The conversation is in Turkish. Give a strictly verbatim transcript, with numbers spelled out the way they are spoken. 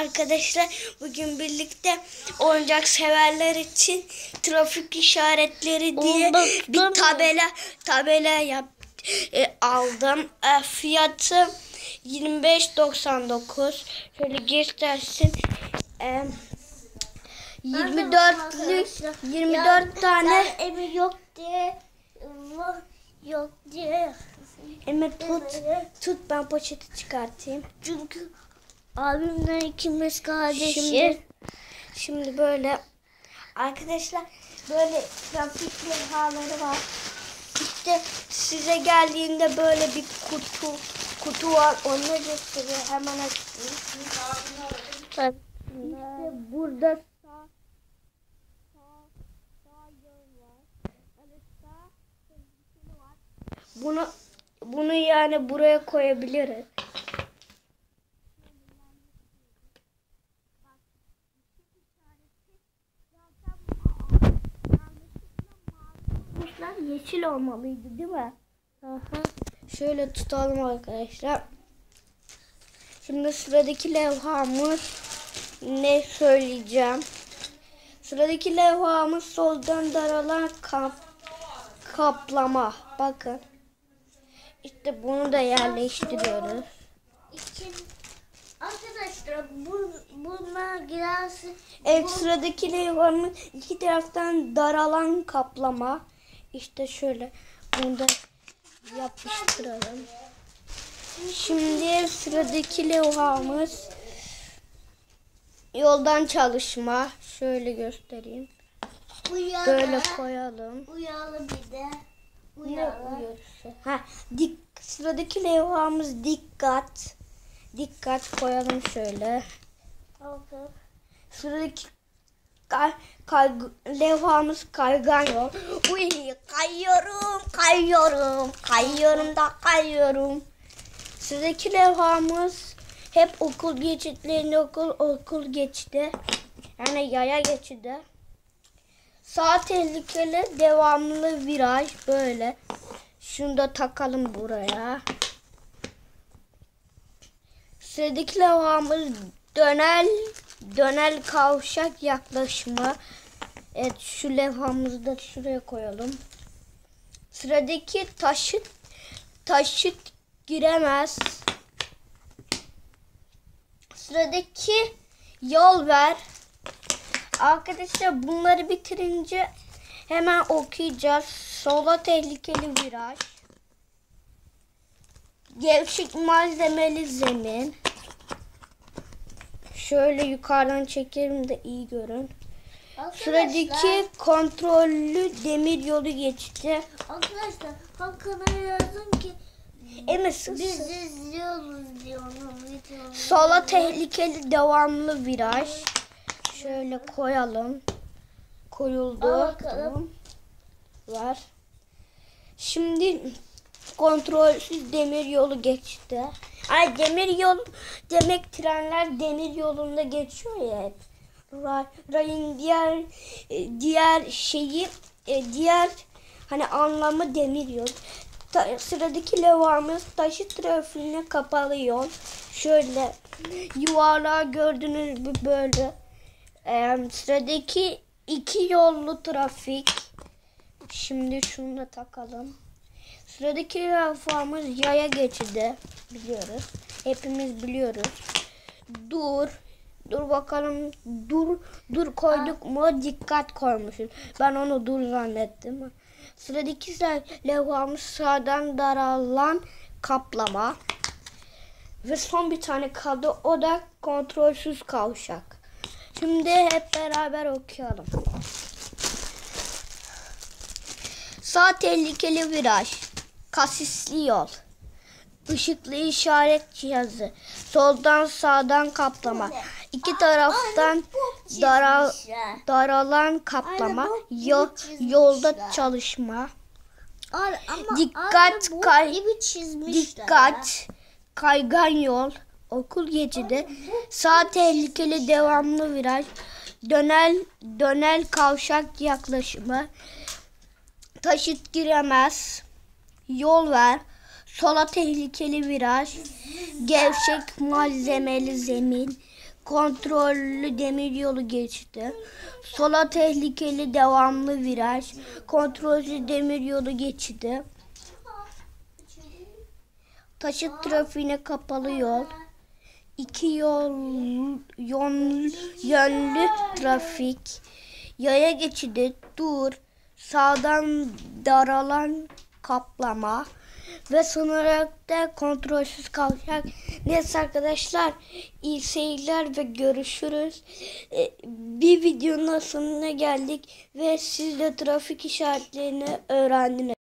arkadaşlar. Bugün birlikte oyuncak severler için trafik işaretleri diye bir tabela tabela yap e, aldım. E, fiyatı yirmi beş doksan dokuz. Şöyle göstersin. E, yirmi dörtlük yirmi dört tane Emir yok diye yok diye. Emir tut tut ben poşeti çıkartayım. Çünkü abimle ikimiz kardeşiz. Şimdi, şimdi böyle arkadaşlar böyle trafik levhaları var. İşte size geldiğinde böyle bir kutu kutu var. Onu gösteriyor. Hemen açayım. İşte burada sağ sağ sağ yol var. Evet, sağ tehlikeli var. Bunu bunu yani buraya koyabiliriz. Yeşil olmalıydı değil mi? Aha. Şöyle tutalım arkadaşlar. Şimdi sıradaki levhamız ne söyleyeceğim. Sıradaki levhamız soldan daralan kap, kaplama. Bakın. İşte bunu da yerleştiriyoruz. İçin arkadaşlar bu buna girerse Evet, sıradaki levhamız iki taraftan daralan kaplama. İşte şöyle bunu da yapıştıralım. Şimdi sıradaki levhamız yoldan çalışma. Şöyle göstereyim. uyalı, Böyle koyalım. uyalı bir de Ne uyalı. uyarısı? Ha, dik, sıradaki levhamız dikkat. Dikkat koyalım şöyle. Oldu. Sıradaki kay, kay, levhamız kaygan yol. Uy, kayıyorum, kayıyorum, kayıyorum da kayıyorum. Sıradaki levhamız hep okul geçitlerinde okul okul geçidi. Yani yaya geçidi. Sağ tehlikeli devamlı viraj böyle. Şunu da takalım buraya. Sıradaki levhamız dönel dönel kavşak yaklaşımı. Evet, şu levhamızı da şuraya koyalım. Sıradaki taşıt taşıt giremez. Sıradaki yol ver. Arkadaşlar bunları bitirince hemen okuyacağız. Sola tehlikeli viraj. Gevşek malzemeli zemin. Şöyle yukarıdan çekelim de iyi görün. Sıradaki kontrollü demir yolu geçti. Arkadaşlar Hakan'a yazın ki Emir biz izliyoruz diyor onun videoları. sola tehlikeli devamlı viraj. Şöyle koyalım. Koyuldu. Al bakalım. Tamam. Var. Şimdi kontrolsüz demir yolu geçti. Ay, demir yolu demek trenler demir yolunda geçiyor ya hep. Ray, rayın diğer e, diğer şeyi e, diğer hani anlamı demir yol. Ta, sıradaki levhamız taşı trafiğine kapalı yol. Şöyle yuvarlağı gördüğünüz gibi böyle. Ee, sıradaki iki yollu trafik. Şimdi şunu da takalım. Sıradaki levhamız yaya geçidi. Biliyoruz. Hepimiz biliyoruz. Dur. Dur bakalım. Dur. Dur koyduk mu? Dikkat koymuşuz. Ben onu dur zannettim. Sıradaki levhamız sağdan daralan kaplama. Ve son bir tane kaldı. O da kontrolsüz kavşak. Şimdi hep beraber okuyalım. Sağ tehlikeli viraj. Kasisli yol. Işıklı işaret cihazı. Soldan sağdan kaplama. İki taraftan dara, daralan kaplama. Yol, yolda çalışma. Dikkat kay, dikkat kaygan yol. Okul geçidi. Sağ tehlikeli devamlı viraj. Dönel dönel kavşak yaklaşımı. Taşıt giremez. Yol ver. Sola tehlikeli viraj. Gevşek malzemeli zemin. kontrollü demiryolu geçidi. Sola tehlikeli devamlı viraj. Kontrolsüz demiryolu geçidi. Taşıt trafiğine kapalı yol. İki yol, yol yönlü trafik. Yaya geçidi, dur. Sağdan daralan kaplama. Ve son olarak da kontrolsüz kavşak. Neyse arkadaşlar, iyi seyirler ve görüşürüz. Ee, bir videonun sonuna geldik ve siz de trafik işaretlerini öğrendiniz.